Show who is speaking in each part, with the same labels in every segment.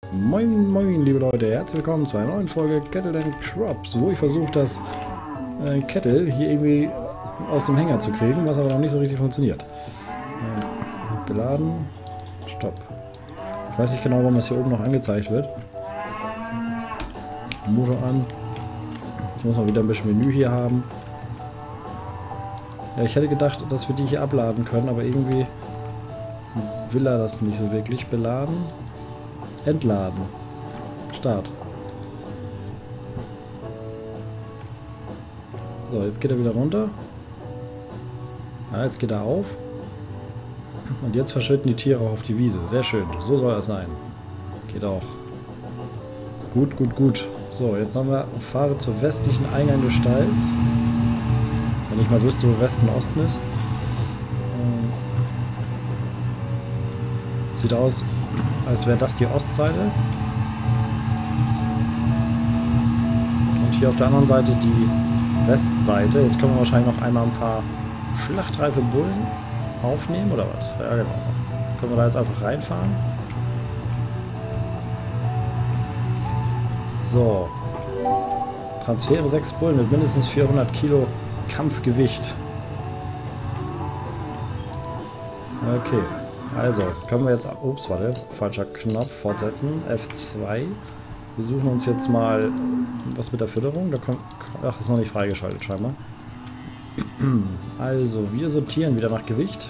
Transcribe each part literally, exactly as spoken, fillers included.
Speaker 1: Moin moin liebe Leute, herzlich willkommen zu einer neuen Folge Cattle and Crops, wo ich versuche, das äh, Kettle hier irgendwie aus dem Hänger zu kriegen, was aber noch nicht so richtig funktioniert. Äh, beladen, stopp. Ich weiß nicht genau, warum das hier oben noch angezeigt wird. Motor an. Jetzt muss man wieder ein bisschen Menü hier haben. Ja, ich hätte gedacht, dass wir die hier abladen können, aber irgendwie will er das nicht so wirklich. Beladen. Entladen. Start. So, jetzt geht er wieder runter. Ja, jetzt geht er auf. Und jetzt verschwinden die Tiere auf die Wiese. Sehr schön. So soll es sein. Geht auch. Gut, gut, gut. So, jetzt haben wir fahre zur westlichen Eingang des Stalls. Wenn ich mal wüsste, wo Westen Osten ist. Sieht aus, als wäre das die Ostseite. Und hier auf der anderen Seite die Westseite. Jetzt können wir wahrscheinlich noch einmal ein paar schlachtreife Bullen aufnehmen, oder was? Ja, genau. Können wir da jetzt einfach reinfahren. So. Transfere sechs Bullen mit mindestens vierhundert Kilo Kampfgewicht. Okay. Also, können wir jetzt... Ups, warte. Falscher Knopf. Fortsetzen. F zwei. Wir suchen uns jetzt mal was mit der Fütterung. Da kommt, ach, ist noch nicht freigeschaltet scheinbar. Also, wir sortieren wieder nach Gewicht.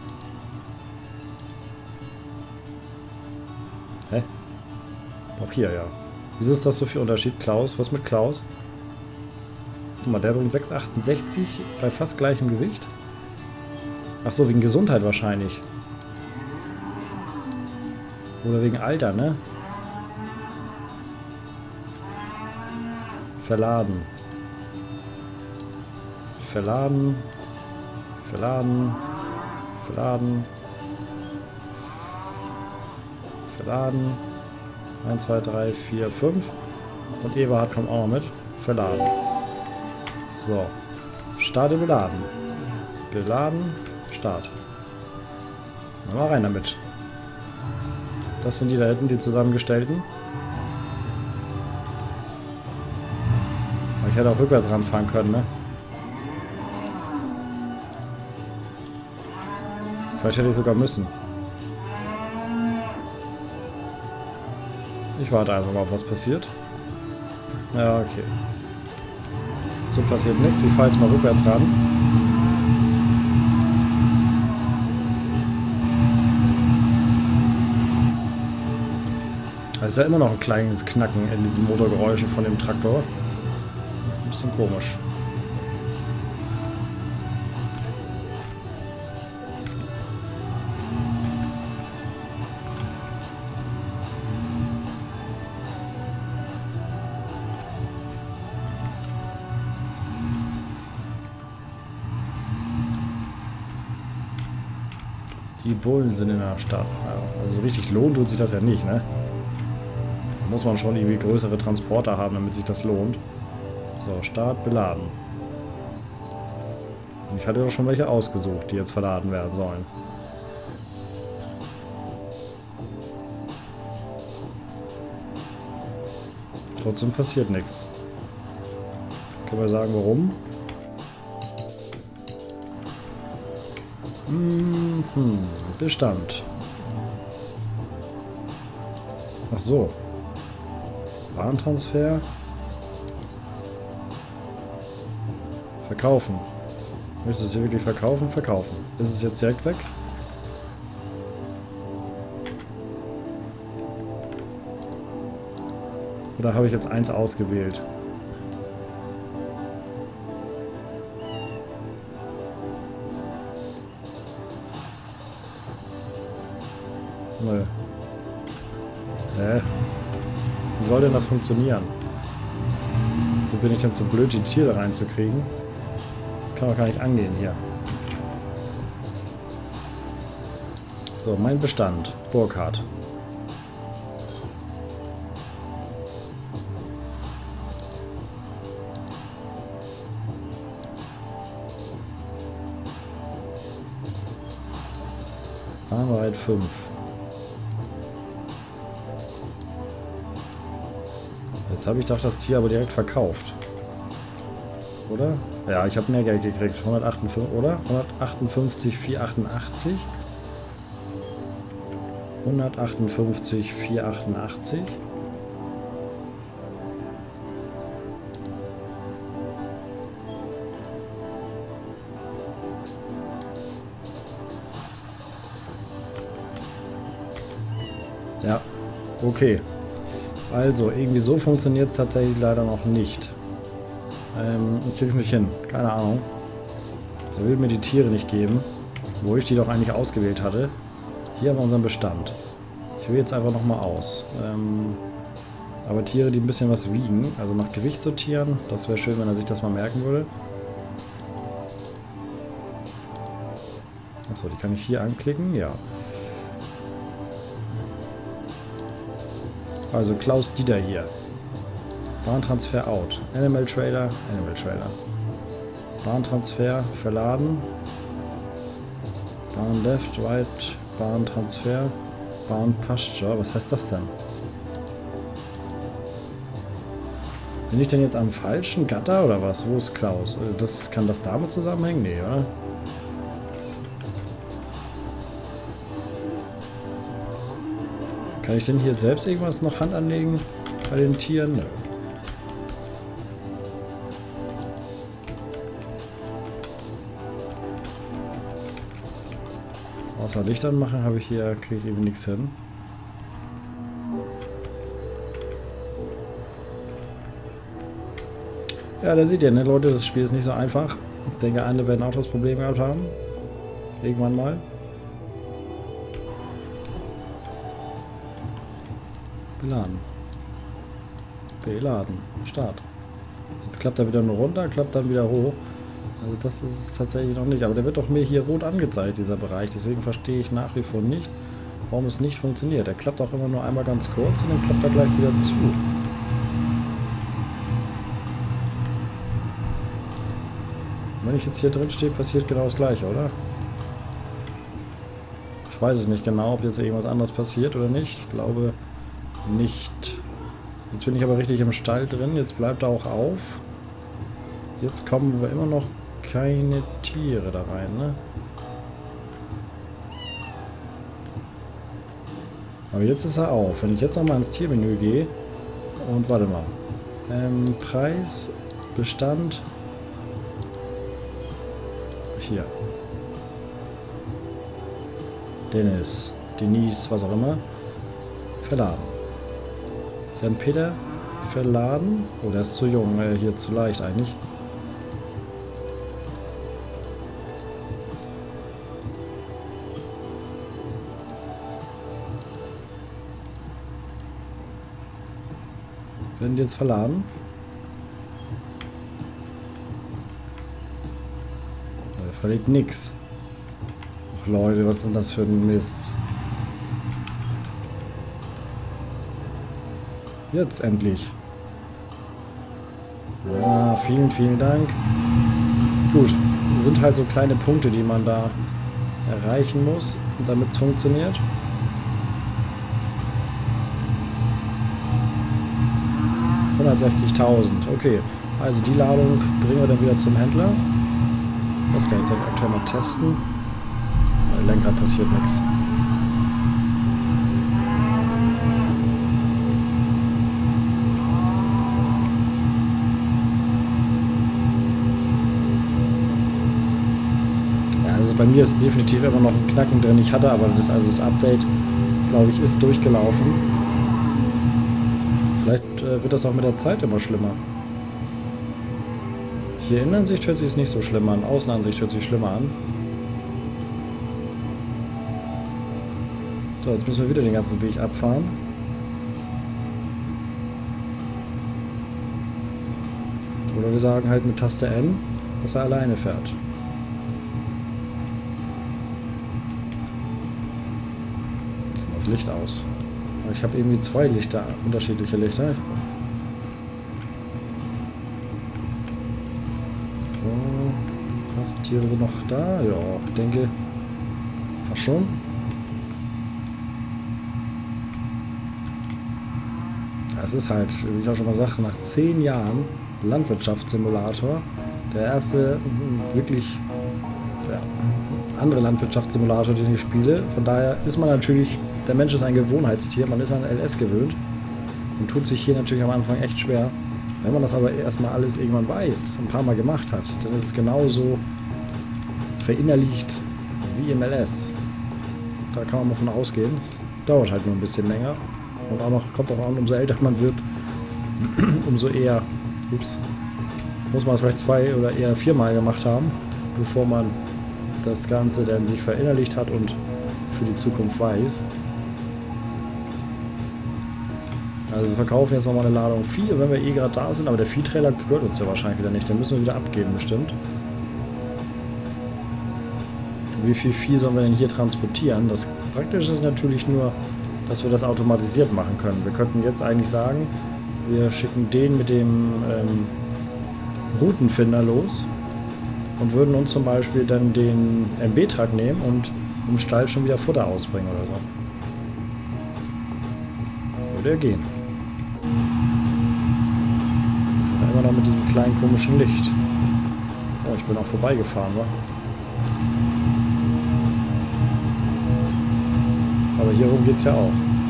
Speaker 1: Hä? Auch hier, ja. Wieso ist das so viel Unterschied? Klaus, was mit Klaus? Guck mal, der bringt sechs Komma achtundsechzig bei fast gleichem Gewicht. Ach so, wegen Gesundheit wahrscheinlich. Oder wegen Alter, ne? Verladen. Verladen. Verladen. Verladen. Verladen. eins, zwei, drei, vier, fünf. Und Eberhard kommt auch noch mit. Verladen. So. Starte beladen. Beladen. Start. Mal rein damit. Das sind die da hinten, die zusammengestellten. Ich hätte auch rückwärts ranfahren können, ne? Vielleicht hätte ich sogar müssen. Ich warte einfach mal, was passiert. Ja, okay. So passiert nichts. Ich fahre jetzt mal rückwärts ran. Es ist ja immer noch ein kleines Knacken in diesen Motorgeräuschen von dem Traktor. Das ist ein bisschen komisch. Die Bullen sind in der Stadt. Also so richtig lohnt tut sich das ja nicht, ne? Da muss man schon irgendwie größere Transporter haben, damit sich das lohnt. So, Start, beladen. Und ich hatte doch schon welche ausgesucht, die jetzt verladen werden sollen. Trotzdem passiert nichts. Können wir sagen, warum? Mhm, Bestand. Ach so. Warentransfer. Verkaufen. Möchtest du es hier wirklich verkaufen? Verkaufen. Ist es jetzt direkt weg? Oder habe ich jetzt eins ausgewählt? Nö. Hä? Wie soll denn das funktionieren? So bin ich dann zu blöd, die Tiere reinzukriegen. Das kann doch gar nicht angehen hier. So, mein Bestand. Burkhardt. Fahrbereit fünf. Jetzt habe ich doch das Tier aber direkt verkauft. Oder? Ja, ich habe mehr Geld gekriegt. hundertachtundfünfzig, oder? hundertachtundfünfzig, vierhundertachtundachtzig. hundertachtundfünfzig, vierhundertachtundachtzig. Ja, okay. Also, irgendwie so funktioniert es tatsächlich leider noch nicht. Ähm, ich krieg's nicht hin. Keine Ahnung. Er will mir die Tiere nicht geben, wo ich die doch eigentlich ausgewählt hatte. Hier haben wir unseren Bestand. Ich wähle jetzt einfach nochmal aus. Ähm, aber Tiere, die ein bisschen was wiegen, also nach Gewicht sortieren, das wäre schön, wenn er sich das mal merken würde. Achso, die kann ich hier anklicken, ja. Also Klaus Dieter hier. Bahntransfer out. Animal Trailer, Animal Trailer. Bahntransfer verladen. Bahn left, right, Bahntransfer, Bahn Pasture. Was heißt das denn? Bin ich denn jetzt am falschen Gatter oder was? Wo ist Klaus? Das, kann das damit zusammenhängen? Nee, oder? Kann ich denn hier selbst irgendwas noch Hand anlegen bei den Tieren? Nö. Außer Licht anmachen habe ich hier, kriege ich eben nichts hin. Ja, da seht ihr, ne Leute, das Spiel ist nicht so einfach. Ich denke, alle werden auch das Problem gehabt haben. Irgendwann mal. Beladen. Beladen. Start. Jetzt klappt er wieder nur runter, klappt dann wieder hoch. Also das ist es tatsächlich noch nicht. Aber der wird doch mir hier rot angezeigt, dieser Bereich. Deswegen verstehe ich nach wie vor nicht, warum es nicht funktioniert. Er klappt auch immer nur einmal ganz kurz und dann klappt er gleich wieder zu. Und wenn ich jetzt hier drin stehe, passiert genau das Gleiche, oder? Ich weiß es nicht genau, ob jetzt irgendwas anderes passiert oder nicht. Ich glaube nicht. Jetzt bin ich aber richtig im Stall drin. Jetzt bleibt er auch auf. Jetzt kommen aber immer noch keine Tiere da rein, ne? Aber jetzt ist er auf. Wenn ich jetzt nochmal ins Tiermenü gehe und warte mal. Ähm, Preis, Bestand. Hier. Dennis, Denise, was auch immer. Verladen. Jan Peter, verladen. Oh, der ist zu jung, äh, hier zu leicht eigentlich. Werden die jetzt verladen? Da verliert nix. Ach Leute, was ist denn das für ein Mist? Jetzt endlich. Ja, vielen, vielen Dank. Gut, das sind halt so kleine Punkte, die man da erreichen muss, damit es funktioniert. hundertsechzigtausend, okay. Also die Ladung bringen wir dann wieder zum Händler. Das kann ich jetzt aktuell mal testen. Bei Lenkrad passiert nichts. Bei mir ist definitiv immer noch ein Knacken drin. Ich hatte aber das, also das Update, glaube ich, ist durchgelaufen. Vielleicht äh, wird das auch mit der Zeit immer schlimmer. Hier Innenansicht hört sich es nicht so schlimm an. Außenansicht hört sich schlimmer an. So, jetzt müssen wir wieder den ganzen Weg abfahren. Oder wir sagen halt mit Taste N, dass er alleine fährt. Licht aus. Ich habe irgendwie zwei Lichter, unterschiedliche Lichter. So, was? Tiere sind noch da? Ja, ich denke, ja schon. es ist halt, wie ich auch schon mal sagte, nach zehn Jahren Landwirtschaftssimulator, der erste wirklich ja, andere Landwirtschaftssimulator, den ich spiele. Von daher ist man natürlich, der Mensch ist ein Gewohnheitstier, man ist an L S gewöhnt und tut sich hier natürlich am Anfang echt schwer. Wenn man das aber erstmal alles irgendwann weiß, ein paar Mal gemacht hat, dann ist es genauso verinnerlicht wie im L S. Da kann man mal von ausgehen. Dauert halt nur ein bisschen länger. Und auch noch, kommt auch an, umso älter man wird, umso eher, ups, muss man es vielleicht zwei oder eher viermal gemacht haben, bevor man das Ganze dann sich verinnerlicht hat und für die Zukunft weiß. Also wir verkaufen jetzt nochmal eine Ladung Vieh, wenn wir eh gerade da sind, aber der Viehtrailer gehört uns ja wahrscheinlich wieder nicht, den müssen wir wieder abgeben bestimmt. Wie viel Vieh sollen wir denn hier transportieren? Das Praktische ist natürlich nur, dass wir das automatisiert machen können. Wir könnten jetzt eigentlich sagen, wir schicken den mit dem ähm, Routenfinder los und würden uns zum Beispiel dann den M B-Truck nehmen und im Stall schon wieder Futter ausbringen oder so. Würde ja gehen. Ja, immer noch mit diesem kleinen komischen Licht. Oh, ich bin auch vorbeigefahren, wa? Aber hier rum geht's ja auch.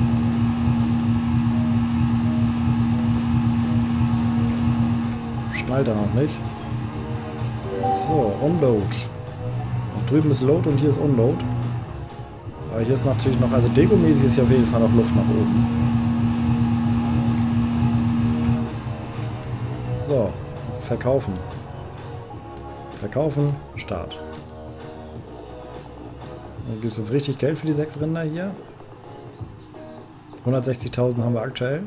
Speaker 1: Schnallt er noch nicht. So, Unload. Und drüben ist Load und hier ist Unload. Aber hier ist natürlich noch, also dekomäßig ist hier auf jeden Fall noch Luft nach oben. So, verkaufen. Verkaufen, Start. Dann gibt es jetzt richtig Geld für die sechs Rinder hier. hundertsechzigtausend haben wir aktuell.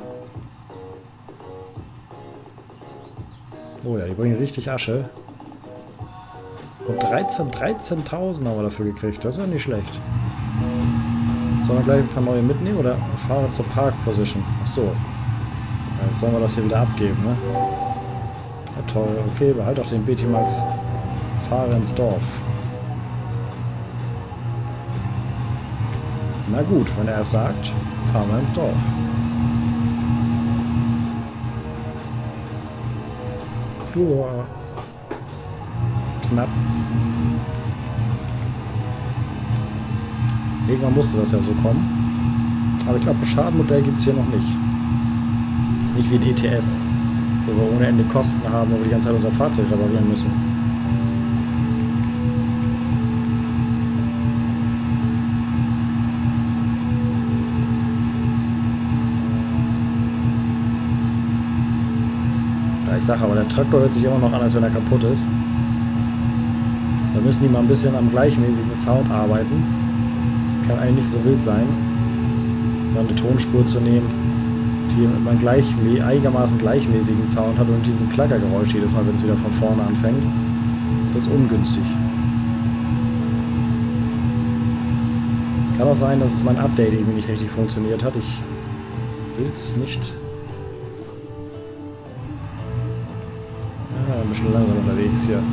Speaker 1: Oh ja, die bringen richtig Asche. Und dreizehntausend haben wir dafür gekriegt. Das ist ja nicht schlecht. Sollen wir gleich ein paar neue mitnehmen oder fahren wir zur Park Position? Achso. Ja, jetzt sollen wir das hier wieder abgeben, ne? Ja, toll. Okay, behalt auch den Betimax. Fahre ins Dorf. Na gut, wenn er es sagt, fahren wir ins Dorf. Uah. Knapp. Irgendwann musste das ja so kommen. Aber ich glaube, ein Schadenmodell gibt es hier noch nicht. Das ist nicht wie ein E T S, wo wir ohne Ende Kosten haben, wo wir die ganze Zeit unser Fahrzeug reparieren müssen. Ich sage aber, der Traktor hört sich immer noch an, als wenn er kaputt ist. Da müssen die mal ein bisschen am gleichmäßigen Sound arbeiten. Das kann eigentlich nicht so wild sein, dann eine Tonspur zu nehmen, die einen gleich, einigermaßen gleichmäßigen Sound hat und diesen Klackergeräusch jedes Mal, wenn es wieder von vorne anfängt. Das ist ungünstig. Kann auch sein, dass mein Update irgendwie nicht richtig funktioniert hat. Ich will es nicht. Ein bisschen langsam unterwegs hier.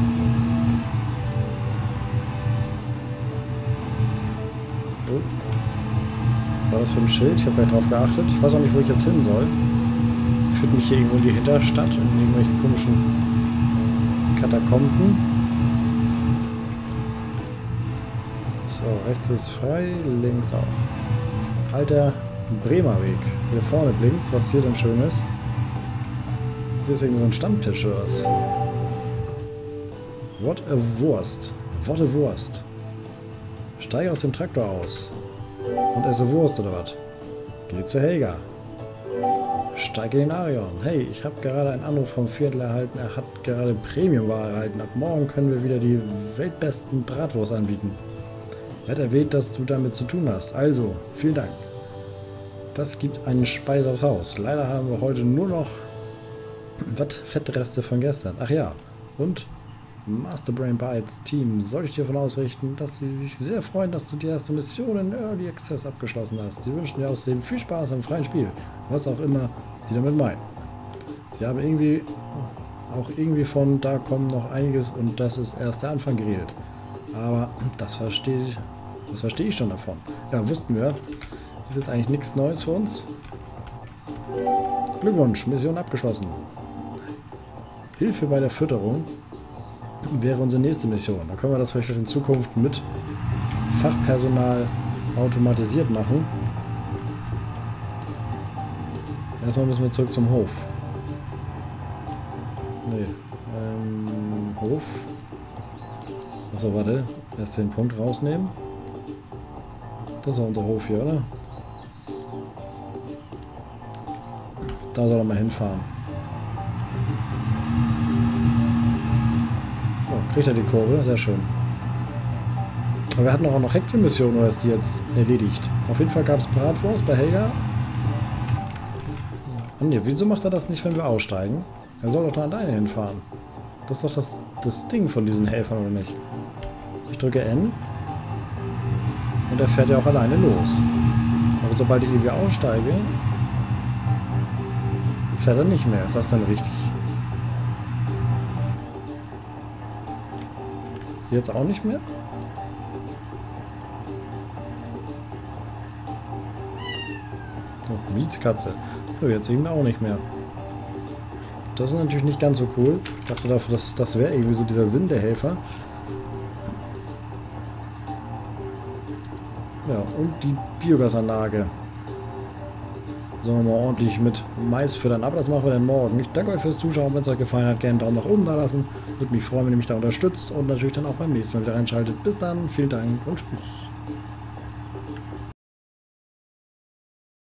Speaker 1: Oh. Was war das für ein Schild? Ich habe gleich drauf geachtet. Ich weiß auch nicht, wo ich jetzt hin soll. Führt mich hier irgendwo in die Hinterstadt, in irgendwelche komischen Katakomben. So, rechts ist frei, links auch. Alter Bremer Weg. Hier vorne blinkt, was hier denn schön ist. Hier ist irgendwie so ein Stammtisch oder was? What a Wurst. What a Wurst. Steige aus dem Traktor aus. Und esse Wurst oder was? Geh zu Helga. Steige in den Arion. Hey, ich habe gerade einen Anruf vom Viertel erhalten. Er hat gerade Premium-Ware erhalten. Ab morgen können wir wieder die weltbesten Bratwurst anbieten. Er hat erwähnt, dass du damit zu tun hast. Also, vielen Dank. Das gibt einen Speis aufs Haus. Leider haben wir heute nur noch was Fettreste von gestern. Ach ja, und Masterbrain Bytes Team soll ich dir davon ausrichten, dass sie sich sehr freuen, dass du die erste Mission in Early Access abgeschlossen hast. Sie wünschen dir außerdem viel Spaß im freien Spiel, was auch immer sie damit meinen. Sie haben irgendwie auch irgendwie von, da kommt noch einiges und das ist erst der Anfang geredet. Aber das verstehe ich, das verstehe ich schon davon. Ja, wussten wir. Ist jetzt eigentlich nichts Neues für uns. Glückwunsch, Mission abgeschlossen. Hilfe bei der Fütterung wäre unsere nächste Mission. Da können wir das vielleicht in Zukunft mit Fachpersonal automatisiert machen. Erstmal müssen wir zurück zum Hof. Nee. Ähm, Hof. Achso, warte. Erst den Punkt rausnehmen. Das ist unser Hof hier, oder? Da soll er mal hinfahren. Oh, kriegt er die Kurve? Sehr schön. Aber wir hatten auch noch Hexenmission, oder ist die jetzt erledigt? Auf jeden Fall gab es Bratwurst bei Helga. Oh ne, wieso macht er das nicht, wenn wir aussteigen? Er soll doch da alleine hinfahren. Das ist doch das, das Ding von diesen Helfern, oder nicht? Ich drücke N. Und er fährt ja auch alleine los. Aber sobald ich irgendwie aussteige, fährt er nicht mehr. Ist das dann richtig? Jetzt auch nicht mehr? Oh, Mietskatze. Oh, jetzt eben auch nicht mehr. Das ist natürlich nicht ganz so cool. Ich dachte dafür, dass das wäre irgendwie so dieser Sinn der Helfer. Ja, und die Biogasanlage. Sollen wir mal ordentlich mit Mais füttern. Aber das machen wir dann morgen. Ich danke euch fürs Zuschauen. Wenn es euch gefallen hat, gerne einen Daumen nach oben da lassen. Würde mich freuen, wenn ihr mich da unterstützt. Und natürlich dann auch beim nächsten Mal wieder reinschaltet. Bis dann, vielen Dank und tschüss.